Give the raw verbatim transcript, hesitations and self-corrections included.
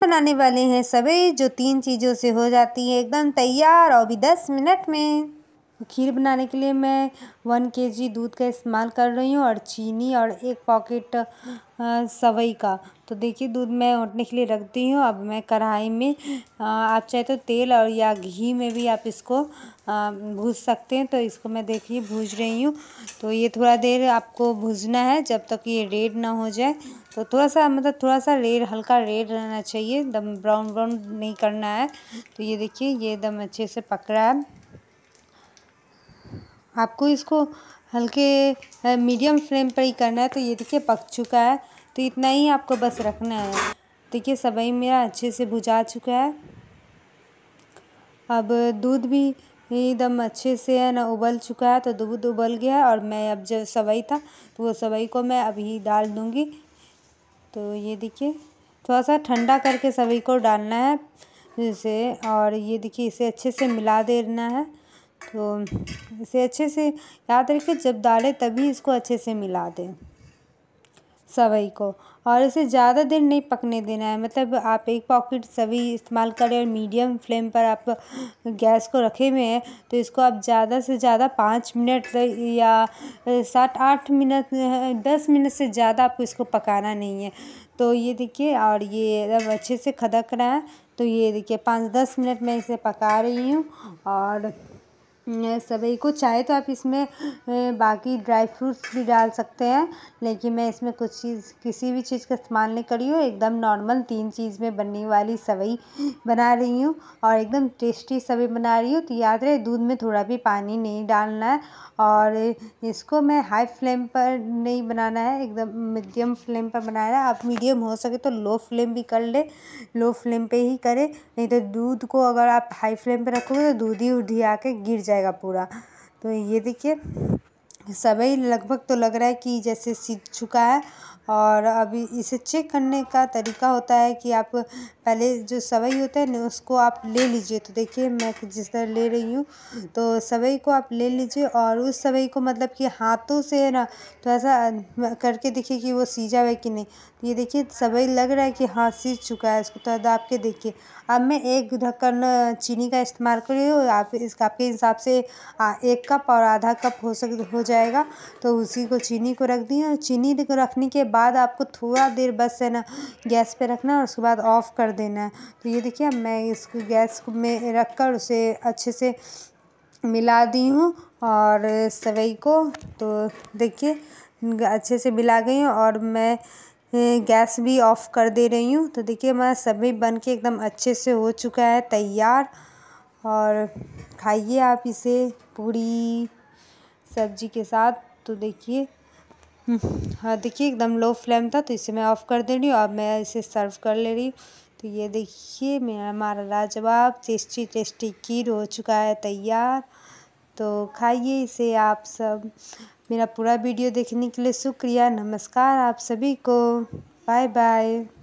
बनाने वाले हैं सेवई, जो तीन चीज़ों से हो जाती है एकदम तैयार और भी दस मिनट में। खीर बनाने के लिए मैं वन केजी दूध का इस्तेमाल कर रही हूँ और चीनी और एक पॉकेट सेवई का। तो देखिए दूध मैं उठने के लिए रख दी हूँ। अब मैं कढ़ाई में आ, आप चाहे तो तेल और या घी में भी आप इसको भूज सकते हैं। तो इसको मैं देखिए भूज रही हूँ। तो ये थोड़ा देर आपको भूजना है जब तक ये रेड ना हो जाए। तो थोड़ा सा मतलब थोड़ा सा रेड हल्का रेड रहना चाहिए, एकदम ब्राउन ब्राउन नहीं करना है। तो ये देखिए ये एकदम अच्छे से पक रहा है। आपको इसको हल्के मीडियम फ्लेम पर ही करना है। तो ये देखिए पक चुका है। तो इतना ही आपको बस रखना है। देखिए सेवई मेरा अच्छे से भुजा चुका है। अब दूध भी एकदम अच्छे से है ना उबल चुका है। तो दूध उबल गया है और मैं अब जो सेवई था तो वो सेवई को मैं अभी डाल दूँगी। तो ये देखिए थोड़ा सा ठंडा करके सेवई को डालना है जैसे, और ये देखिए इसे अच्छे से मिला देना है। तो इसे अच्छे से याद रखिए जब डालें तभी इसको अच्छे से मिला दें सेवई को, और इसे ज़्यादा देर नहीं पकने देना है। मतलब आप एक पॉकेट सेवई इस्तेमाल करें और मीडियम फ्लेम पर आप गैस को रखे हुए हैं तो इसको आप ज़्यादा से ज़्यादा पाँच मिनट या सात आठ मिनट दस मिनट से ज़्यादा आपको इसको पकाना नहीं है। तो ये देखिए और ये एकदम अच्छे से खदक रहा है। तो ये देखिए पाँच दस मिनट मैं इसे पका रही हूँ। और सेवई को चाहे तो आप इसमें बाकी ड्राई फ्रूट्स भी डाल सकते हैं, लेकिन मैं इसमें कुछ चीज़ किसी भी चीज़ का इस्तेमाल नहीं करी हूँ। एकदम नॉर्मल तीन चीज़ में बनने वाली सेवई बना रही हूँ और एकदम टेस्टी सेवई बना रही हूँ। तो याद रहे दूध में थोड़ा भी पानी नहीं डालना है और इसको मैं हाई फ्लेम पर नहीं बनाना है, एकदम मीडियम फ्लेम पर बनाना है। आप मीडियम हो सके तो लो फ्लेम भी कर ले, लो फ्लेम पे ही करें, नहीं तो दूध को अगर आप हाई फ्लेम पे रखोगे तो दूध ही उधी आके गिर जाएगा पूरा। तो ये देखिए सेवई लगभग तो लग रहा है कि जैसे सीज चुका है। और अभी इसे चेक करने का तरीका होता है कि आप पहले जो सेवई होता है ना उसको आप ले लीजिए। तो देखिए मैं जिस तरह ले रही हूँ तो सेवई को आप ले लीजिए और उस सेवई को मतलब कि हाथों से है ना थोड़ा सा करके देखिए कि वो सीजा हुआ है कि नहीं। तो ये देखिए सेवई लग रहा है कि हाँ सीज चुका है, इसको थोड़ा दाब के देखिए। अब मैं एक ढक्कन चीनी का इस्तेमाल कर रही हूँ। आप इसका आपके हिसाब से एक कप और आधा कप हो सक हो जाएगा। तो उसी को चीनी को रख दी और चीनी को रखने के बाद आपको थोड़ा देर बस है ना गैस पे रखना है और उसके बाद ऑफ़ कर देना है। तो ये देखिए मैं इसको गैस में रख कर उसे अच्छे से मिला दी हूँ और सेवई को। तो देखिए अच्छे से मिला गई हूँ और मैं गैस भी ऑफ़ कर दे रही हूँ। तो देखिए हमारा सेवई बन के एकदम अच्छे से हो चुका है तैयार। और खाइए आप इसे पूरी सब्जी के साथ। तो देखिए हाँ देखिए एकदम लो फ्लेम था तो इसे मैं ऑफ़ कर दे रही हूँ। अब मैं इसे सर्व कर ले रही हूँ। तो ये देखिए मेरा हमारा लाजवाब टेस्टी टेस्टी खीर हो चुका है तैयार। तो खाइए इसे आप सब। मेरा पूरा वीडियो देखने के लिए शुक्रिया। नमस्कार आप सभी को। Bye bye.